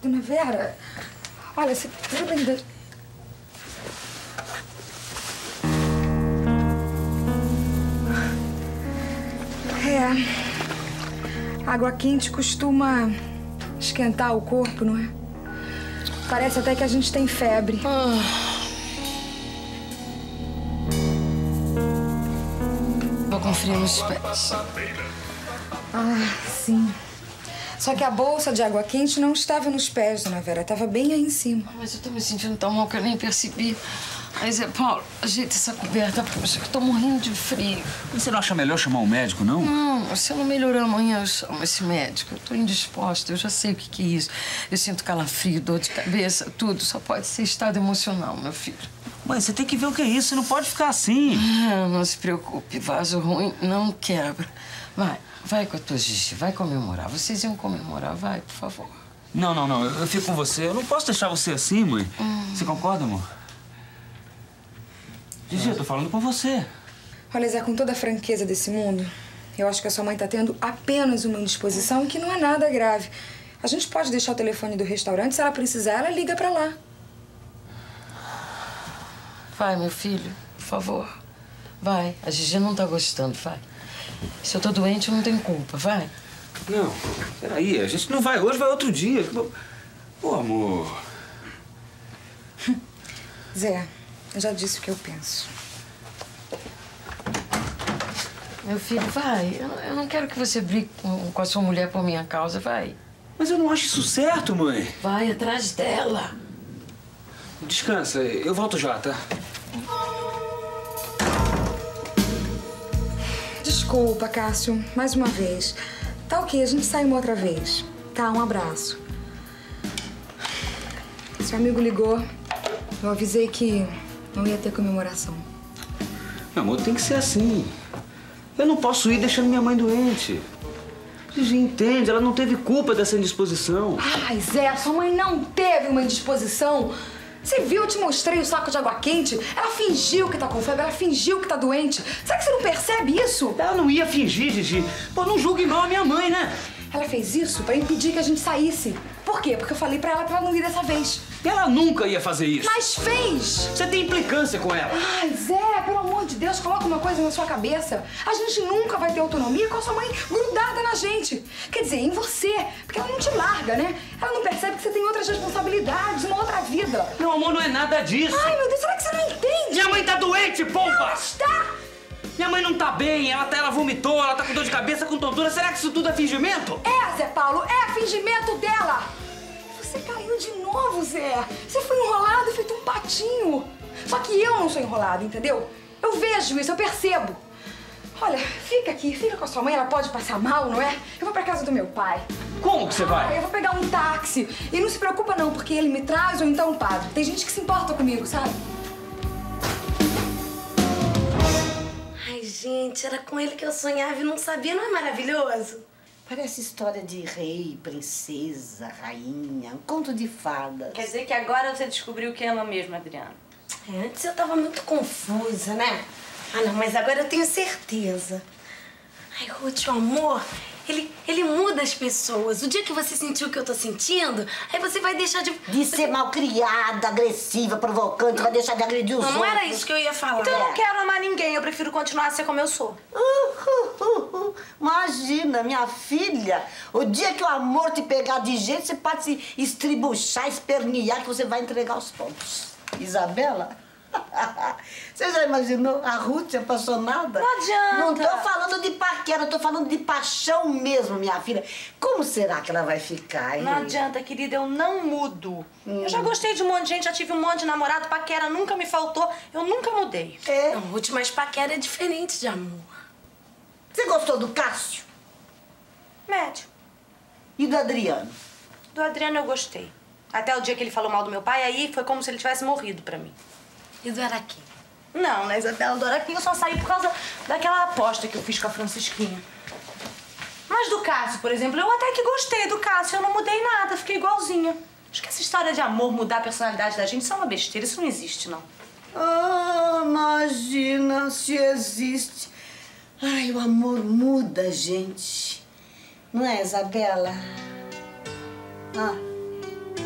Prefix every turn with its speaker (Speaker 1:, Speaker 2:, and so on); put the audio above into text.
Speaker 1: Dona Vera, olha, você lembra da... Água quente costuma esquentar o corpo, não é? Parece até que a gente tem febre.
Speaker 2: Tô com frio nos pés.
Speaker 1: Sim. Só que a bolsa de água quente não estava nos pés, Dona Vera. Estava bem aí em cima.
Speaker 2: Mas eu tô me sentindo tão mal que eu nem percebi. Aí, Zé Paulo, ajeita essa coberta, poxa, que eu tô morrendo de frio.
Speaker 3: Você não acha melhor chamar um médico, não?
Speaker 2: Não, se eu não melhorar amanhã, eu chamo esse médico. Eu tô indisposta, eu já sei o que é isso. Eu sinto calafrio, dor de cabeça, tudo. Só pode ser estado emocional, meu filho.
Speaker 3: Mãe, você tem que ver o que é isso. Você não pode ficar assim.
Speaker 2: Não se preocupe, vaso ruim não quebra. Vai com a tua Gigi, vai comemorar. Vocês iam comemorar, vai, por favor.
Speaker 3: Não, eu fico com você. Eu não posso deixar você assim, mãe. Você concorda, amor? Gigi, eu tô falando com você.
Speaker 1: Olha, Zé, com toda a franqueza desse mundo, eu acho que a sua mãe tá tendo apenas uma indisposição que não é nada grave. A gente pode deixar o telefone do restaurante, se ela precisar, ela liga pra lá.
Speaker 2: Vai, meu filho, por favor. Vai, a Gigi não tá gostando, vai. Se eu tô doente, eu não tenho culpa, vai.
Speaker 3: Não, peraí, a gente não vai hoje, vai outro dia. Pô, amor.
Speaker 1: Zé, eu já disse o que eu penso.
Speaker 2: Meu filho, vai. Eu não quero que você brigue com a sua mulher por minha causa, vai.
Speaker 3: Mas eu não acho isso certo, mãe.
Speaker 2: Vai atrás dela.
Speaker 3: Descansa, eu volto já, tá?
Speaker 1: Desculpa, Cássio, mais uma vez. Tá ok, a gente sai uma outra vez. Tá, um abraço. Seu amigo ligou. Eu avisei que não ia ter comemoração.
Speaker 3: Meu amor, tem que ser assim. Eu não posso ir deixando minha mãe doente. Gigi, entende, ela não teve culpa dessa indisposição.
Speaker 1: Ai, Zé, sua mãe não teve uma indisposição. Você viu, eu te mostrei o saco de água quente? Ela fingiu que tá com febre, ela fingiu que tá doente. Será que você não percebe isso?
Speaker 3: Ela não ia fingir, Gigi. Pô, não julgue mal a minha mãe, né?
Speaker 1: Ela fez isso pra impedir que a gente saísse. Por quê? Porque eu falei pra ela não ir dessa vez.
Speaker 3: Ela nunca ia fazer isso.
Speaker 1: Mas fez!
Speaker 3: Você tem implicância com ela.
Speaker 1: Ai, Zé, pelo amor de Deus, coloca uma coisa na sua cabeça. A gente nunca vai ter autonomia com a sua mãe grudada na gente. Quer dizer, em você. Porque ela não te larga, né? Ela não percebe que você tem outras responsabilidades, uma outra vida.
Speaker 3: Meu amor, não é nada disso.
Speaker 1: Ai, meu Deus, será que você não entende?
Speaker 3: Minha mãe tá doente, pomba!
Speaker 1: Não está!
Speaker 3: Minha mãe não tá bem, ela vomitou, ela tá com dor de cabeça, com tontura. Será que isso tudo é fingimento?
Speaker 1: É, Zé Paulo, é fingimento dela! Você caiu de novo, Zé. Você foi enrolado e feito um patinho. Só que eu não sou enrolado, entendeu? Eu vejo isso, eu percebo. Olha, fica aqui, fica com a sua mãe, ela pode passar mal, não é? Eu vou pra casa do meu pai.
Speaker 3: Como que você vai?
Speaker 1: Eu vou pegar um táxi. E não se preocupa não, porque ele me traz ou então o padre. Tem gente que se importa comigo, sabe?
Speaker 4: Ai, gente, era com ele que eu sonhava e não sabia, não é maravilhoso? Parece história de rei, princesa, rainha, um conto de fadas.
Speaker 5: Quer dizer que agora você descobriu que ama mesmo, Adriano?
Speaker 4: Antes eu tava muito confusa, né? Ah, não, mas agora eu tenho certeza. Ai, Ruth, o amor, ele muda as pessoas. O dia que você sentiu o que eu tô sentindo, aí você vai deixar de
Speaker 6: ser malcriada, agressiva, provocante, vai deixar de agredir os outros.
Speaker 4: Não era isso que eu ia falar.
Speaker 5: Então eu não quero amar ninguém, eu prefiro continuar a ser como eu sou.
Speaker 6: Imagina, minha filha, o dia que o amor te pegar de jeito, você pode se estribuchar, espernear, que você vai entregar os pontos. Isabela? Você já imaginou a Ruth apaixonada?
Speaker 5: Não adianta.
Speaker 6: Não tô falando de paquera, eu tô falando de paixão mesmo, minha filha. Como será que ela vai ficar, hein?
Speaker 5: Não adianta, querida, eu não mudo. Eu já gostei de um monte de gente, já tive um monte de namorado, paquera nunca me faltou, eu nunca mudei.
Speaker 6: É.
Speaker 4: Não, Ruth, mas paquera é diferente de amor.
Speaker 6: Você gostou do Cássio?
Speaker 5: Médio.
Speaker 6: E do Adriano?
Speaker 5: Do Adriano eu gostei. Até o dia que ele falou mal do meu pai, aí foi como se ele tivesse morrido pra mim.
Speaker 4: E do Araquém?
Speaker 5: Não, né, Isabela? Do Araquém eu só saí por causa daquela aposta que eu fiz com a Francisquinha. Mas do Cássio, por exemplo, eu até que gostei do Cássio. Eu não mudei nada, fiquei igualzinha. Acho que essa história de amor mudar a personalidade da gente, isso é uma besteira. Isso não existe, não.
Speaker 6: Ah, imagina se existe. Ai, o amor muda, gente. Não é, Isabela? Ah.